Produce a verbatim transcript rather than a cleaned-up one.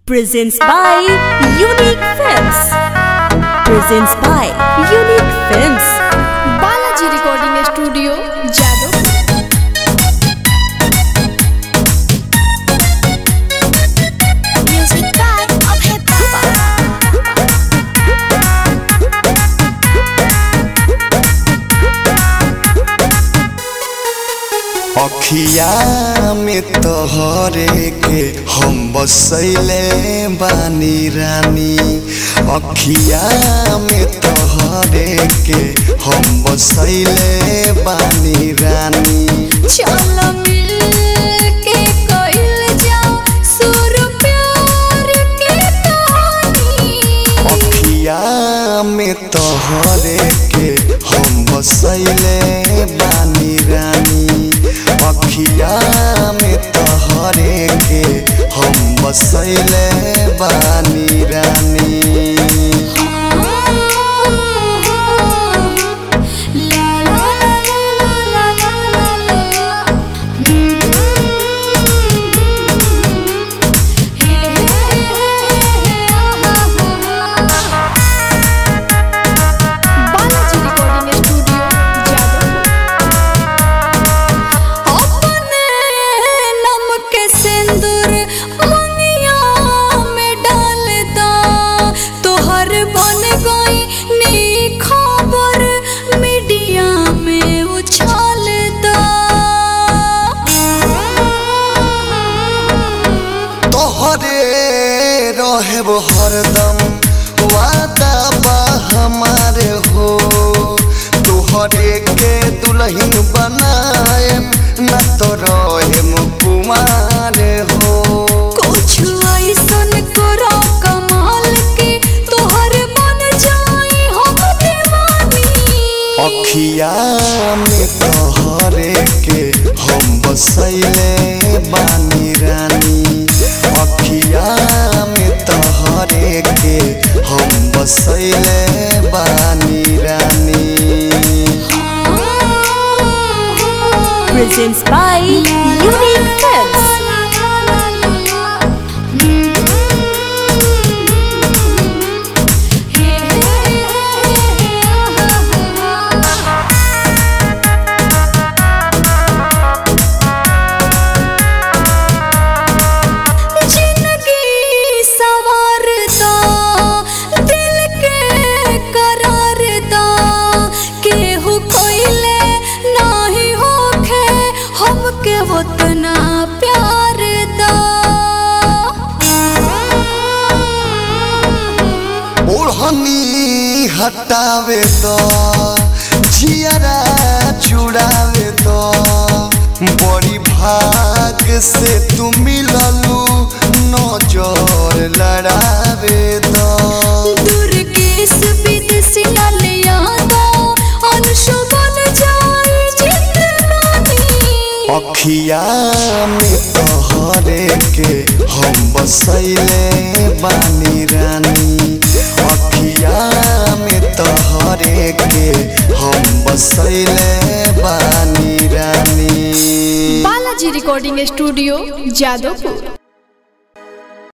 Presents by Unique Films. Presents by Unique Films. Balaji recording studio Jadav. Music by Abhay Baba. अखिया में तोहरे के हम बसैले बानी रानी। अखिया में तोहरे के हम बसैले बानी रानी। चलो मिल के कोइल जाओ सुर प्यार के कहानी। अखिया में तोहरे के हम बसैले बानी रानी। अखिया में तोहरे के हम बसैले बानी रानी। वो हरदम वादा बा हमारे हो। तुहरे के दुल्हन बनाए न तो रहे कुमार हो। कुछ ऐसन करो कमाल के तोहरे बन जाई हम दीवानी। अखिया में तोहरे के हम बसैले बानी रानी। अखिया में तोहरे के हम बसैले बानी रानी। Presents by Unique Films. उतना प्यार दा ओढ़नी हटावे तो जियरा चुड़ावे तो। बड़ी भाग से तू मिललू नजर लड़ावे तो। दूर के सुबिद सिलिया दो अनुशो बन जाए जिंदगानी। अखिया में तोहरे के हम बसैले बानी रानी। अखिया में तोहरे के हम बसैले बानी रानी। Balaji recording studio Jadavpur.